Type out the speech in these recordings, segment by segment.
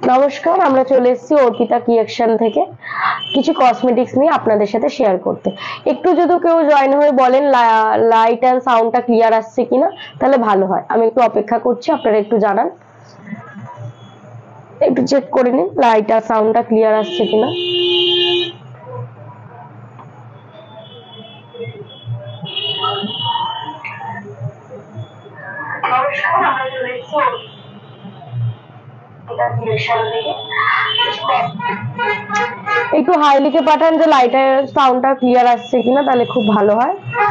নমস্কার, আমরা চলে এসেছি অর্পিতা ক্রিয়েশন থেকে কিছু কসমেটিক্স নিয়ে আপনাদের সাথে শেয়ার করতে। একটু যদি কেউ জয়েন হয়ে বলেন লাইট এন্ড সাউন্ডটা ক্লিয়ার আসছে কিনা, তাহলে ভালো হয়। আমি একটু অপেক্ষা করছি, আপনারা একটু জানান, একটু চেক করে নিন লাইট আর সাউন্ডটা ক্লিয়ার আসছে কিনা। নমস্কার, আমরা চলে এসেছি একটু হাই লিখে পাঠান যে লাইটের সাউন্ডটা ক্লিয়ার আসছে কিনা, তাহলে খুব ভালো হয়।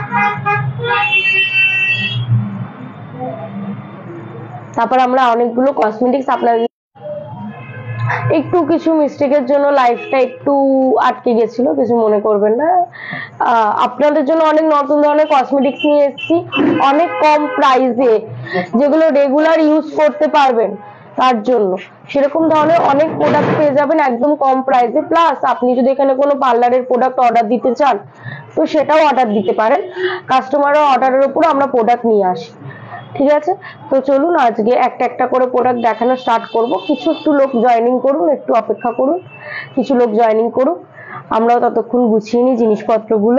তারপর আমরা অনেকগুলো কসমেটিক্স আপনাদের, একটু কিছু মিস্টেকের জন্য লাইফটা একটু আটকে গেছিল, কিছু মনে করবেন না। আপনাদের জন্য অনেক নতুন ধরনের কসমেটিক্স নিয়ে এসেছি, অনেক কম প্রাইসে, যেগুলো রেগুলার ইউজ করতে পারবেন। তার জন্য সেরকম ধরনের অনেক প্রোডাক্ট পেয়ে যাবেন একদম কম প্রাইসে। প্লাস আপনি যদি এখানে কোনো পার্লারের প্রোডাক্ট অর্ডার দিতে চান, তো সেটাও অর্ডার দিতে পারেন। কাস্টমারের অর্ডারের উপর আমরা প্রোডাক্ট নিয়ে আসি, ঠিক আছে? তো চলুন আজকে একটা একটা করে প্রোডাক্ট দেখানো স্টার্ট করব। কিছু একটু লোক জয়েনিং করুন, একটু অপেক্ষা করুন, কিছু লোক জয়েনিং করুন, আমরাও ততক্ষণ গুছিয়ে নিই জিনিসপত্রগুলো।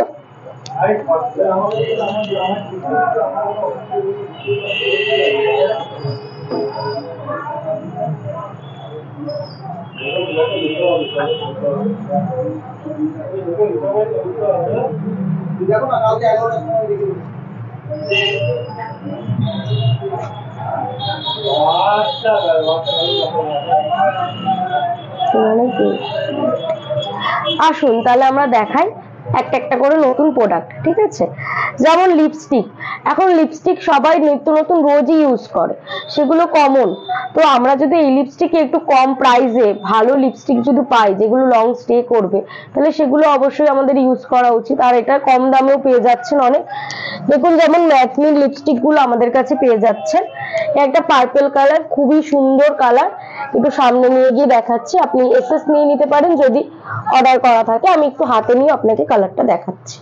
আসুন তাহলে আমরা দেখাই একটা একটা করে নতুন প্রোডাক্ট, ঠিক আছে? যেমন লিপস্টিক, এখন লিপস্টিক সবাই নিত্য নতুন রোজই ইউজ করে, সেগুলো কমন। তো আমরা যদি এই লিপস্টিক একটু কম প্রাইসে ভালো লিপস্টিক যদি পাই, যেগুলো লং স্টে করবে, তাহলে সেগুলো অবশ্যই আমাদের ইউজ করা উচিত। আর এটা কম দামেও পেয়ে যাচ্ছেন অনেক। দেখুন, যেমন ম্যাটমি লিপস্টিক গুলো আমাদের কাছে পেয়ে যাচ্ছেন। একটা পার্পল কালার, খুবই সুন্দর কালার, একটু সামনে নিয়ে গিয়ে দেখাচ্ছি, আপনি এসএস নিয়ে নিতে পারেন যদি অর্ডার করা থাকে। আমি একটু হাতে নিয়ে আপনাকে কালারটা দেখাচ্ছি।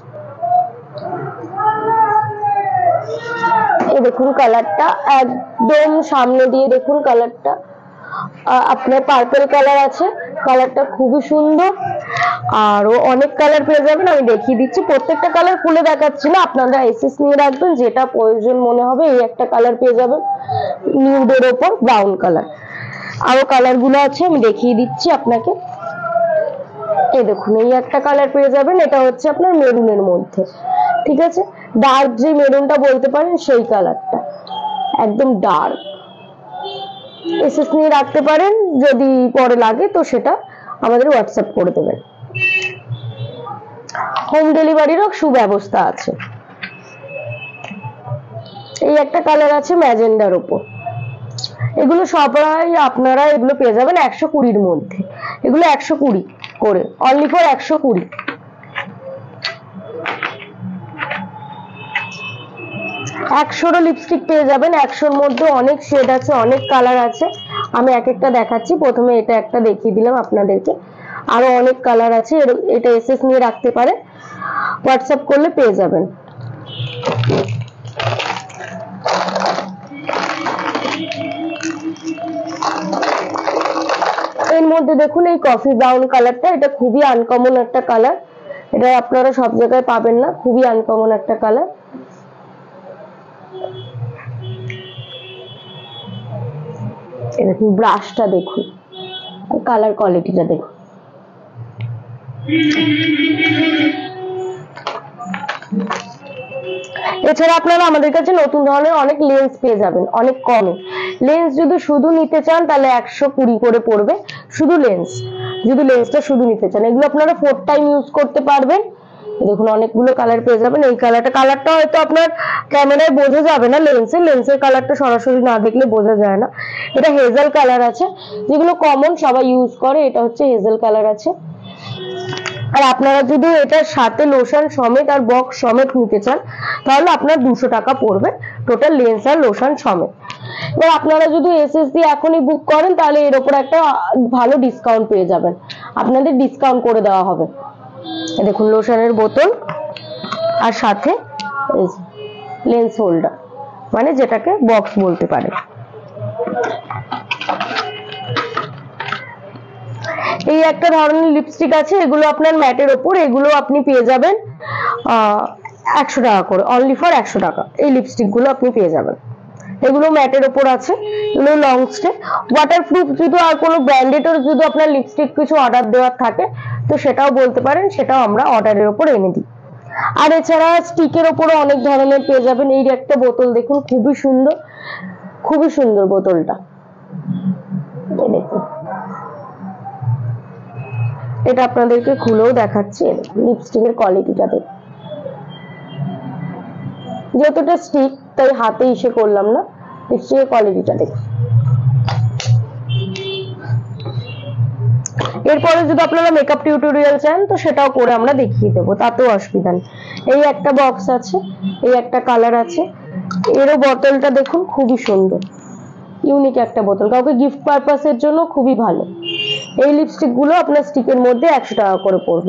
এই দেখুন কালারটা, একদম সামনে দিয়ে দেখুন কালারটা, আপনার পার্পল কালার আছে, কালারটা খুবই সুন্দর। আরো অনেক কালার পেয়ে যাবেন, আমি দেখিয়ে দিচ্ছি। প্রত্যেকটা কালার খুলে দেখাচ্ছি না, আপনারা এসএস নিয়ে রাখবেন, যেটা প্রয়োজন মনে হবে। এই একটা কালার পেয়ে যাবেন নিউডের ওপর ব্রাউন কালার। আরো কালার গুলো আছে, আমি দেখিয়ে দিচ্ছি আপনাকে। এই দেখুন, এই একটা কালার পেয়ে যাবেন, এটা হচ্ছে আপনার মেরুনের মধ্যে, ঠিক আছে? ডার্ক যে মেরুনটা বলতে পারেন, সেই কালারটা একদম ডার্ক। এসএস নিয়ে রাখতে পারেন, যদি পরে লাগে তো সেটা আমাদের হোয়াটসঅ্যাপ করে দেবেন। হোম ডেলিভারিরও সুব্যবস্থা আছে। এই একটা কালার আছে ম্যাজেন্ডার উপর, এগুলো সবাই আপনারা এগুলো পেয়ে যাবেন 120-র মধ্যে। এগুলো 120 করে, অনলি ফর 120। একশোরও লিপস্টিক পেয়ে যাবেন, 100-র মধ্যে অনেক শেড আছে, অনেক কালার আছে। আমি এক একটা দেখাচ্ছি, প্রথমে এটা একটা দেখিয়ে দিলাম আপনাদেরকে। আরো অনেক কালার আছে, এটা এসএস নিয়ে রাখতে পারে, হোয়াটসঅ্যাপ করলে পেয়ে যাবেন। এর মধ্যে দেখুন এই কফি ব্রাউন কালারটা, এটা খুবই আনকমন একটা কালার, এটা আপনারা সব জায়গায় পাবেন না, খুবই আনকমন একটা কালার। দেখুন ব্রাশটা দেখুন, কালার কোয়ালিটিটা দেখুন। এছাড়া আপনারা আমাদের কাছে নতুন ধরনের অনেক লেন্স পেয়ে যাবেন অনেক কমে। লেন্স যদি শুধু নিতে চান তাহলে 120 করে পড়বে, শুধু লেন্স, যদি লেন্সটা শুধু নিতে চান। এগুলো আপনারা 4 টাইম ইউজ করতে পারবেন। দেখুন অনেকগুলো কালার পেয়ে যাবেন। এই কালারটা হয়তো আপনার ক্যামেরায় বোঝা যাবে না, লেন্সের কালারটা সরাসরি না দেখলে বোঝা যায় না। এটা হেজেল কালার আছে, যেগুলো কমন সবাই ইউজ করে, এটা হচ্ছে হেজেল কালার আছে। আর আপনারা যদি এটার সাথে লোশন সমেত আর বক্স সমেত নিতে চান, তাহলে আপনার 200 টাকা পড়বে টোটাল, লেন্স আর লোশন সমেত। এবার আপনারা যদি এসএস দিয়ে এখনই বুক করেন, তাহলে এর উপর একটা ভালো ডিসকাউন্ট পেয়ে যাবেন, আপনাদের ডিসকাউন্ট করে দেওয়া হবে। দেখুন লোশনের বোতল আর সাথে লেন্স হোল্ডার, মানে যেটাকে বক্স বলতে পারে। একটা ধরনের লিপস্টিক আছে, এগুলো আপনার ম্যাটের ওপর, এগুলো আপনি পেয়ে যাবেন 100 টাকা করে, অনলি ফর 100 টাকা এই লিপস্টিক গুলো আপনি পেয়ে যাবেন। এগুলো ম্যাটের ওপর আছে, এগুলো লং স্টে ওয়াটারপ্রুফ। যদি আর কোনো ব্র্যান্ডেডের যদি আপনার লিপস্টিক কিছু অর্ডার দেওয়ার থাকে তো সেটাও বলতে পারেন, সেটাও আমরা অর্ডারের ওপর এনে দিই। আর এছাড়া স্টিকের ওপরও অনেক ধরনের পেয়ে যাবেন। এই একটা বোতল দেখুন, খুবই সুন্দর, খুবই সুন্দর বোতলটা, দেখুন এটা আপনাদেরকে খুলেও দেখাচ্ছি। লিপস্টিকের কোয়ালিটিটা দেখুন, যতটা স্টিক তাই হাতে ইসে করলাম না, লিপস্টিকের কোয়ালিটিটা দেখুন। এরপরে যদি আপনারা মেকআপ টিউটোরিয়াল চান তো সেটাও করে আমরা দেখিয়ে দেবো, তাতেও অসুবিধা নেই। এই একটা বক্স আছে, এই একটা কালার আছে, এরও বোতলটা দেখুন খুবই সুন্দর, ইউনিক একটা বোতল, কাউকে গিফট পারপাসের জন্য খুবই ভালো। এই লিপস্টিক গুলো আপনার স্টিকের মধ্যে 100 টাকা করে পড়বে।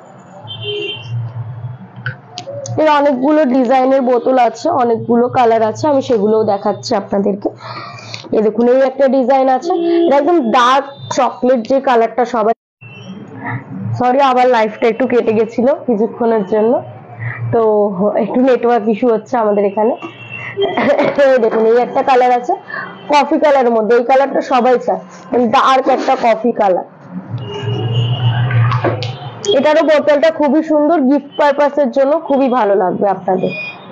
এর অনেকগুলো ডিজাইনের বোতল আছে, অনেকগুলো কালার আছে, আমি সেগুলোও দেখাচ্ছি আপনাদেরকে। এই দেখুন এই একটা ডিজাইন আছে, এটা একদম ডার্ক চকলেট যে কালারটা সবাই, সরি আবার লাইফটা একটু কেটে গেছিল কিছুক্ষণের জন্য, তো একটু নেটওয়ার্ক ইস্যু হচ্ছে আমাদের এখানে। দেখুন এই একটা কালার আছে কফি কালারের মধ্যে, এই কালারটা সবাই চায়, ডার্ক একটা কফি কালার। এটারও বোতলটা খুবই সুন্দর, গিফট পারপাসের জন্য খুবই ভালো লাগবে আপনাদের।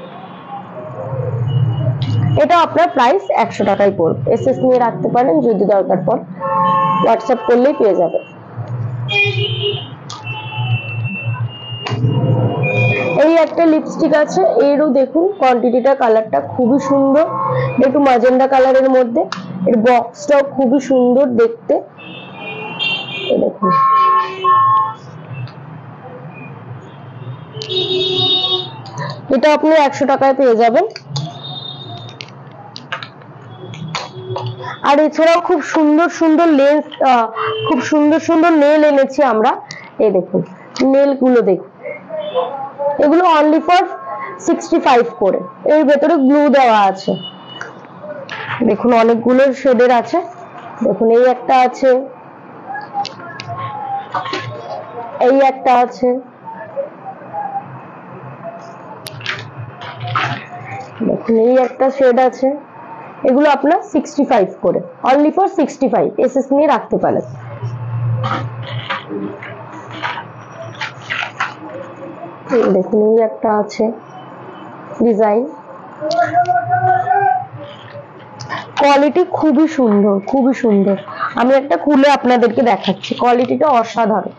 এটা আপনার প্রাইস 100 টাকাই পড়বে। এসএস নিয়ে রাখতে পারেন, যদি দরকার পড়ে হোয়াটসঅ্যাপ করলেই পেয়ে যাবে। এই একটা লিপস্টিক আছে, এরও দেখুন কোয়ান্টিটিটা, কালারটা খুবই সুন্দর, একটু ম্যাজেন্ডা কালারের মধ্যে, এর বক্সটাও খুবই সুন্দর দেখতে। এই দেখুন এটা আপনি 100 টাকায় পেয়ে যাবেন। আর এছাড়াও খুব সুন্দর সুন্দর লেন্স, খুব সুন্দর সুন্দর নেল এনেছি আমরা। এই দেখুন নেল গুলো দেখুন, এগুলো অনলি ফর 65 করে, এর ভেতরে গ্লু দেওয়া আছে। দেখুন অনেকগুলো শেডের আছে, দেখুন এই একটা আছে, এই একটা আছে, দেখুন এই একটা শেড আছে। এগুলো আপনার 65 করে, অনলি ফর 65, এসএস নিয়ে রাখতে পারেন। দেখুন এই একটা আছে ডিজাইন, কোয়ালিটি খুবই সুন্দর, খুবই সুন্দর। আমি একটা খুলে আপনাদেরকে দেখাচ্ছি, কোয়ালিটিটা অসাধারণ।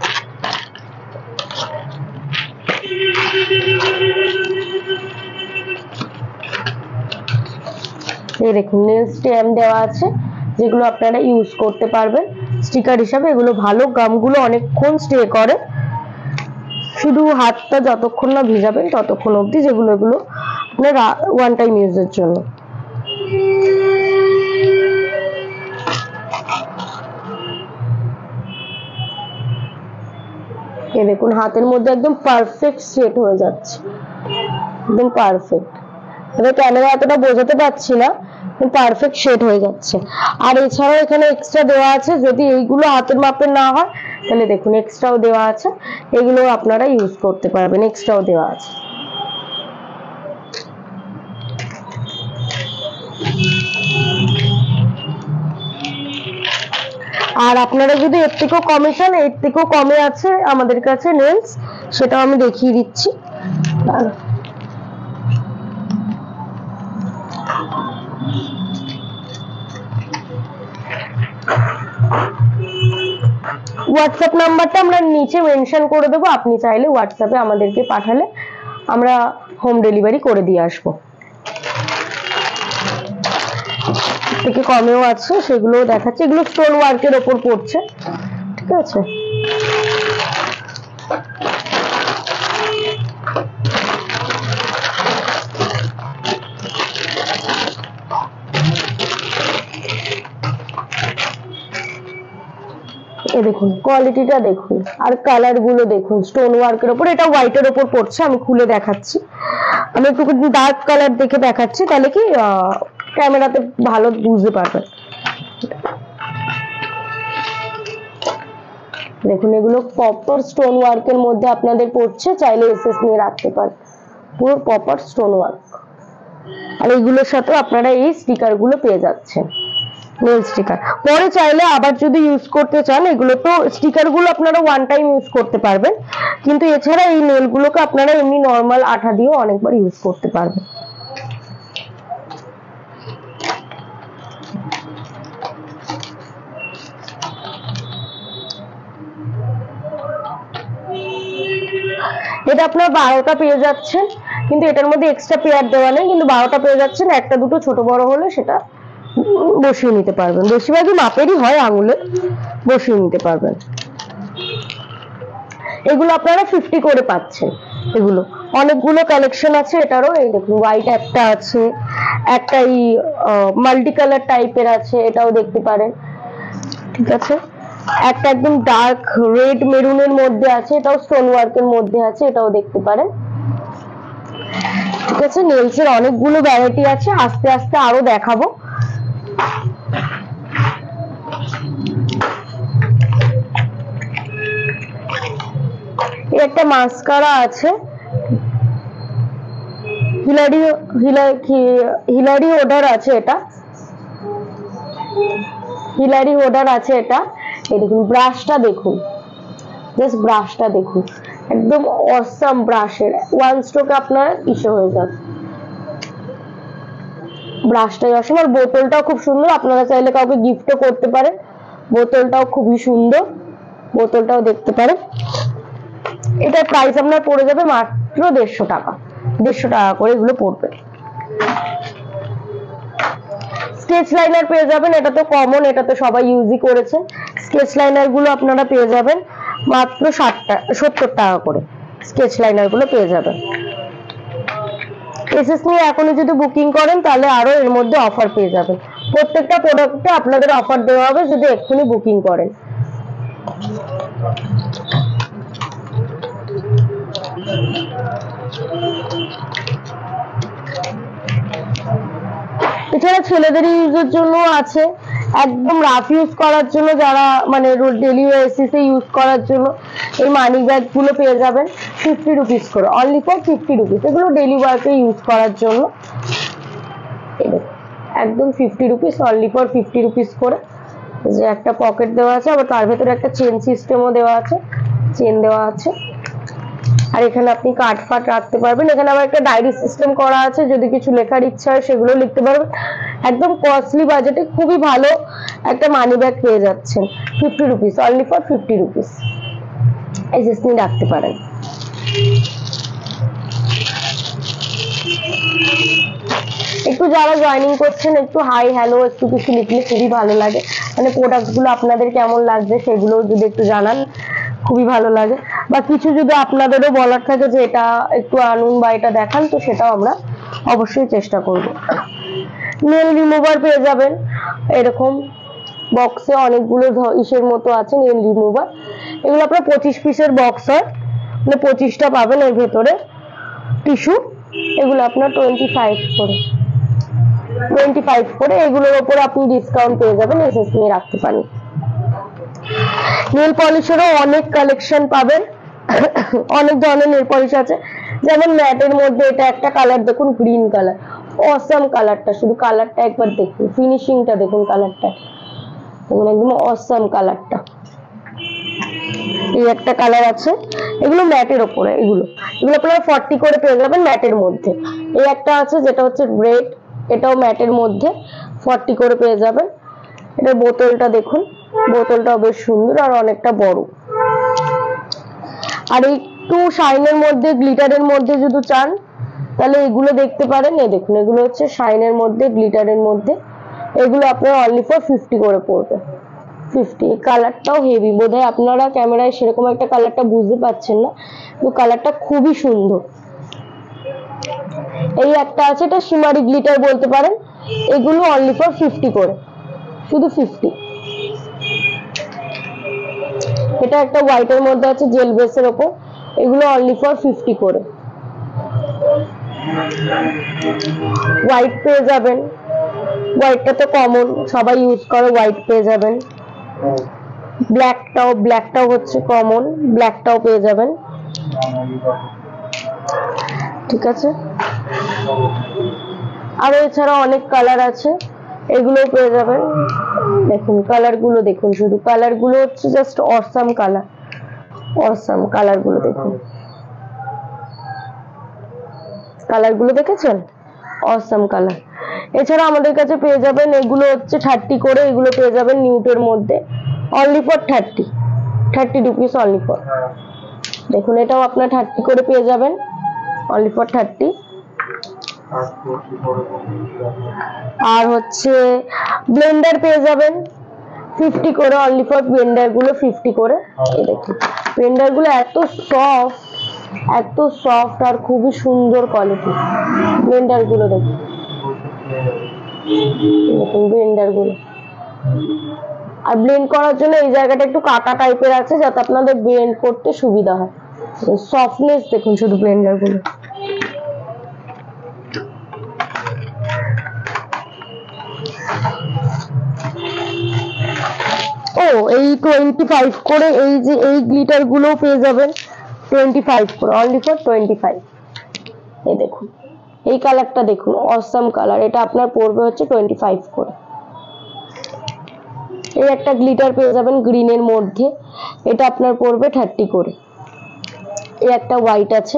এই দেখুন নেল স্ট্যাম্প দেওয়া আছে, যেগুলো আপনারা ইউজ করতে পারবেন স্টিকার হিসাবে। এগুলো ভালো, গামগুলো অনেকক্ষণ স্টে করে, শুধু হাতটা যতক্ষণ না ভিজাবেন ততক্ষণ অবধি, যেগুলো এগুলো আপনার ওয়ান টাইম ইউজের জন্য। এই দেখুন হাতের মধ্যে একদম পারফেক্ট সেট হয়ে যাচ্ছে, একদম পারফেক্ট। তবে ক্যামেরা এতটা বোঝাতে পারছি না, পারফেক্ট শেড হয়ে যাচ্ছে। আর এছাড়াও এখানে এক্সট্রা দেওয়া আছে, যদি এইগুলো হাতের মাপের না হয় তাহলে দেখুন এক্সট্রাও দেওয়া আছে, এগুলো আপনারা ইউজ করতে পারবেন, এক্সট্রাও দেওয়া আছে। আর আপনারা যদি এর থেকেও কমে চান, এর থেকেও কমে আছে আমাদের কাছে নেলস, সেটাও আমি দেখিয়ে দিচ্ছি। হোয়াটসঅ্যাপ নাম্বারটা আমরা নিচে মেনশন করে দেবো, আপনি চাইলে হোয়াটসঅ্যাপে আমাদেরকে পাঠালে আমরা হোম ডেলিভারি করে দিয়ে আসবো। থেকে কমেও আছে, সেগুলোও দেখাচ্ছে, এগুলো স্টোন ওয়ার্কের ওপর পড়ছে, ঠিক আছে। এই দেখুন কোয়ালিটিটা দেখুন, আর কালার গুলো দেখুন, স্টোন ওয়ার্কের ওপর, এটা হোয়াইটের ওপর পড়ছে। আমি খুলে দেখাচ্ছি, আমি একটু ডার্ক কালার দেখে দেখাচ্ছি, তাহলে কি ক্যামেরাতে ভালো বুঝতে পারবেন। দেখুন এগুলো প্রপার স্টোন ওয়ার্কের মধ্যে আপনাদের পড়ছে, চাইলে এসএস নিয়ে রাখতে পারেন, পুরো প্রপার স্টোন ওয়ার্ক। আর এইগুলোর সাথে আপনারা এই স্টিকার গুলো পেয়ে যাচ্ছেন, নেল স্টিকার। পরে চাইলে আবার যদি ইউজ করতে চান, এগুলো তো স্টিকার গুলো আপনারা ওয়ান টাইম ইউজ করতে পারবেন, কিন্তু এছাড়া এই নেল গুলোকে আপনারা এমনি নর্মাল আঠা দিয়েও অনেকবার ইউজ করতে পারবেন। এটা আপনার 12টা পেয়ে যাচ্ছেন, কিন্তু এটার মধ্যে এক্সট্রা পেয়ার দেওয়া নেই, কিন্তু 12টা পেয়ে যাচ্ছেন। একটা দুটো ছোট বড় হলে সেটা বসিয়ে নিতে পারবেন, বেশিরভাগই মাপেরই হয়, আঙুলে বসিয়ে নিতে পারবেন। এগুলো আপনারা 50 করে পাচ্ছেন। এগুলো অনেকগুলো কালেকশন আছে এটারও। এই দেখুন হোয়াইট একটা আছে, একটা এই মাল্টি কালার টাইপের আছে, এটাও দেখতে পারেন, ঠিক আছে। একটা একদম ডার্ক রেড মেরুনের মধ্যে আছে, এটাও স্টোন ওয়ার্কের মধ্যে আছে, এটাও দেখতে পারেন, ঠিক আছে। নেলসের অনেকগুলো ভ্যারাইটি আছে, আস্তে আস্তে আরো দেখাবো। একটা মাস্কারা আছে, হিলারি হোডার আছে, এটা হিলারি হোডার আছে এটা। এই দেখুন ব্রাশটা দেখুন, জাস্ট ব্রাশটা দেখুন, একদম অসাম ব্রাশের, ওয়ান স্ট্রোকে আপনার ইসে হয়ে যাবে, ব্রাশটাই অসাম। আর বোতলটাও খুব সুন্দর, আপনারা চাইলে কাউকে গিফটও করতে পারেন, বোতলটাও খুবই সুন্দর, বোতলটাও দেখতে পারেন। এটার প্রাইস আপনার পড়ে যাবে মাত্র 150 টাকা, 150 টাকা করে এগুলো পড়বে। স্কেচ লাইনার পেয়ে যাবেন, এটা তো কমন, এটা তো সবাই ইউজই করেছে। স্কেচ লাইনার গুলো আপনারা পেয়ে যাবেন মাত্র 70 টাকা করে, স্কেচ লাইনার গুলো পেয়ে যাবেন। এসএস নিয়ে এখনই যদি বুকিং করেন তাহলে আরো এর মধ্যে অফার পেয়ে যাবেন, প্রত্যেকটা প্রোডাক্টে আপনাদের অফার দেওয়া হবে যদি এক্ষুনি বুকিং করেন। এছাড়া ছেলেদের ইউজের জন্য আছে, একদম রাফ ইউজ করার জন্য, যারা মানে ডেলি বেসিসে ইউজ করার জন্য এই মানি ব্যাগ গুলো পেয়ে যাবেন 50 রুপিস করে, অনলি ফর 50 রুপিস। এগুলো ডেলি ওয়ার্কে ইউজ করার জন্য একদম 50 রুপিস, অনলি ফর 50 রুপিস করে। যে একটা পকেট দেওয়া আছে, আবার তার ভেতরে একটা চেন সিস্টেমও দেওয়া আছে, চেন দেওয়া আছে। আর এখানে আপনি কার্ড ফাট রাখতে পারবেন, এখানে আবার একটা ডায়েরি সিস্টেম করা আছে, যদি কিছু লেখার ইচ্ছা হয় সেগুলো লিখতে পারবেন। একদম কস্টলি বাজেটে খুবই ভালো একটা মানি ব্যাগ পেয়ে যাচ্ছেন 50 rupees, only for 50 rupees. SS নিয়ে রাখতে পারেন। একটু যারা জয়েনিং করছেন একটু হাই হ্যালো একটু কিছু লিখলে খুবই ভালো লাগে, মানে প্রোডাক্ট গুলো আপনাদের কেমন লাগছে সেগুলো যদি একটু জানান খুবই ভালো লাগে, বা কিছু যদি আপনাদেরও বলার থাকে যে এটা একটু আনুন বা এটা দেখান, তো সেটাও আমরা অবশ্যই চেষ্টা করব। নেল রিমুভার পেয়ে যাবেন, এরকম বক্সে অনেকগুলো ইসের মতো আছে নেল রিমুভার। এগুলো আপনার 25 পিসের বক্স হয়, মানে 25টা পাবেন এর ভেতরে টিস্যু। এগুলো আপনার 25 করে, এগুলোর উপরে আপনি ডিসকাউন্ট পেয়ে যাবেন, এসএস নিয়ে রাখতে পারেন। নেল পলিশেরও অনেক কালেকশন পাবেন, অনেক ধরনের নেল পলিশ আছে, যেমন ম্যাটের মধ্যে এটা একটা কালার দেখুন, গ্রিন কালার, অসাম কালারটা, শুধু কালারটা একবার দেখুন, ফিনিশিংটা দেখুন, কালারটা দেখুন, একদম অসাম কালারটা। এই একটা কালার আছে, এগুলো ম্যাটের ওপরে, এগুলো আপনারা 40 করে পেয়ে যাবেন ম্যাটের মধ্যে। এই একটা আছে যেটা হচ্ছে রেড, এটাও ম্যাটের মধ্যে 40 করে পেয়ে যাবেন। এটার বোতলটা দেখুন, বোতলটাও বেশ সুন্দর আর অনেকটা বড়। আর একটু শাইনের মধ্যে, গ্লিটারের মধ্যে যদি চান তাহলে এগুলো দেখতে পারেন। এই দেখুন, এগুলো হচ্ছে শাইনের মধ্যে, গ্লিটারের মধ্যে, এগুলো আপনার অনলি ফর 50 করে পড়বে, 50। কালারটাও হেভি, বোধহয় আপনারা ক্যামেরায় সেরকম একটা কালারটা বুঝতে পারছেন না, কিন্তু কালারটা খুবই সুন্দর। এই একটা আছে, এটা শিমারি গ্লিটার বলতে পারেন, এগুলো অনলি ফর 50 করে, শুধু 50। এটা একটা হোয়াইটের মধ্যে আছে, জেল বেসের ওপর, এগুলো অনলি ফর 50 করে। হোয়াইট পেয়ে যাবেন, হোয়াইটটা তো কমন, সবাই ইউজ করে, হোয়াইট পেয়ে যাবেন। ব্ল্যাকটাও হচ্ছে কমন, ব্ল্যাকটাও পেয়ে যাবেন, ঠিক আছে। আর এছাড়া অনেক কালার আছে, এগুলো পেয়ে যাবেন। দেখুন কালার গুলো দেখুন, শুধু কালার গুলো হচ্ছে just awesome colour, awesome colour গুলো দেখুন, কালার গুলো দেখেছেন, অসাম কালার। এছাড়া আমাদের কাছে পেয়ে যাবেন এগুলো হচ্ছে 30 করে, এগুলো পেয়ে যাবেন নিউটের মধ্যে, only for 30 rupees only for. দেখুন এটাও আপনার 30 করে পেয়ে যাবেন, অনলি ফর 30। আর হচ্ছে ব্লেন্ডার পেয়ে যাবেন 50 করে, অনলি ফর ব্লেন্ডার গুলো 50 করে। এই দেখুন ব্লেন্ডার গুলো এত সফট আর খুবই সুন্দর কোয়ালিটি ব্লেন্ডার গুলো। দেখুন ব্লেন্ডার গুলো, আর ব্লেন্ড করার জন্য এই জায়গাটা একটু কাটা টাইপের আছে, যাতে আপনাদের ব্লেন্ড করতে সুবিধা হয়। সফটনেস দেখুন শুধু ব্লেন্ডার গুলো। ও এই 25 করে, এই যে এই গ্লিটার গুলো পেয়ে যাবেন 25 করে, অনলি ফর 25। এই দেখুন এই কালারটা দেখুন, অসাম কালার, এটা আপনার পড়বে হচ্ছে 25 করে। এই একটা গ্লিটার পেয়ে যাবেন গ্রিনের মধ্যে, এটা আপনার পড়বে 30 করে। এই একটা হোয়াইট আছে,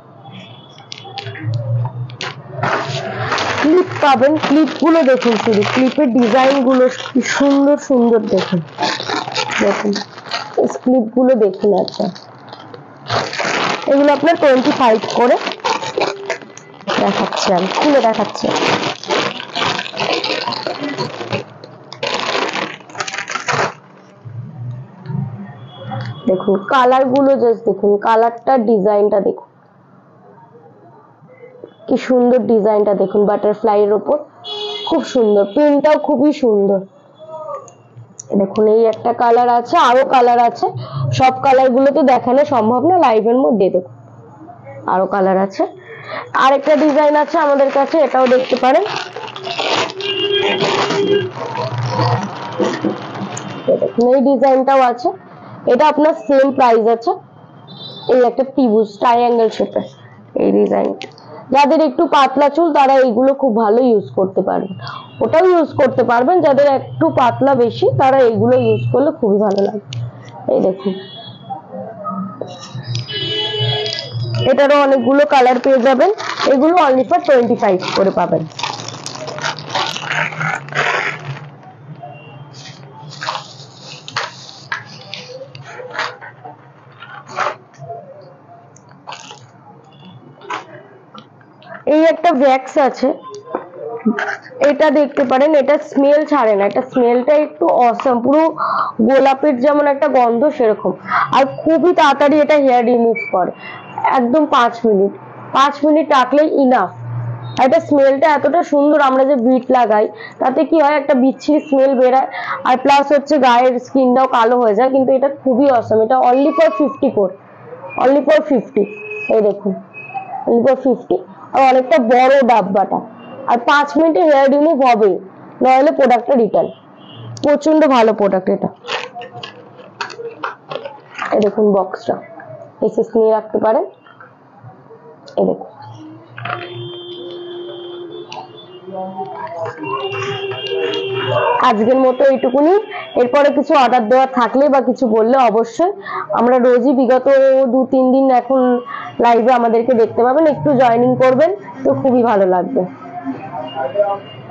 ক্লিপ পাবেন, ক্লিপ গুলো দেখুন, শুধু ক্লিপের ডিজাইন গুলো কি সুন্দর সুন্দর দেখুন, দেখুন ক্লিপ গুলো দেখুন। আচ্ছা এগুলো আপনার 25 করে, দেখাচ্ছি আমি, খুলে দেখাচ্ছি। দেখুন কালার গুলো জাস্ট দেখুন, কালারটা ডিজাইনটা দেখুন কি সুন্দর, ডিজাইনটা দেখুন বাটারফ্লাই এর উপর, খুব সুন্দর, প্রিন্টটাও খুবই সুন্দর। দেখুন এই একটা কালার আছে, আরো কালার আছে, সব কালার গুলো তো দেখানো সম্ভব না লাইভের মধ্যে। দেখুন আরো কালার আছে, আরেকটা ডিজাইন আছে আমাদের কাছে, এটাও দেখতে পারেন। দেখুন এই ডিজাইনটাও আছে, এটা আপনার সেম প্রাইস আছে। এই একটা ত্রিভুজ ট্রায়াঙ্গেল শেপের এই ডিজাইন, যাদের একটু পাতলা চুল তারা এইগুলো খুব ভালো ইউজ করতে পারবেন, ওটাও ইউজ করতে পারবেন। যাদের একটু পাতলা বেশি তারা এইগুলো ইউজ করলে খুবই ভালো লাগবে। এই দেখুন এটারও অনেকগুলো কালার পেয়ে যাবেন, এগুলো অনলি ফর 25 করে পাবেন। এই একটা ভ্যাক্স আছে, এটা দেখতে পারেন, এটা স্মেল ছাড়ে না, এটা স্মেলটা একটু অসাম, পুরো গোলাপের যেমন একটা গন্ধ সেরকম, আর খুবই তাড়াতাড়ি এটা হেয়ার রিমুভ করে, একদম 5 মিনিট রাখলেই ইনাফ। এটা স্মেলটা এতটা সুন্দর, আমরা যে বিট লাগাই তাতে কি হয় একটা বিচ্ছিরি স্মেল বেরায়, আর প্লাস হচ্ছে গায়ের স্কিনটাও কালো হয়ে যায়, কিন্তু এটা খুবই অসাম। এটা অনলি ফর 50 করে, অনলি ফর 50। এই দেখুন অনলি ফর 50, আর অনেকটা বড় ডাব্বাটা, আর 5 মিনিটে হেয়ার রিমুভ হবে, নইলে প্রোডাক্টটা রিটার্ন। প্রচন্ড ভালো প্রোডাক্ট এটা। এই দেখুন বক্সটা, এসএস নিয়ে রাখতে পারেন। এই দেখুন আজকের মতো এইটুকুনি, এরপরে কিছু অর্ডার দেওয়া থাকলে বা কিছু বললে অবশ্যই, আমরা রোজই বিগত 2-3 দিন এখন লাইভে আমাদেরকে দেখতে পাবেন, একটু জয়েনিং করবেন তো খুবই ভালো লাগবে।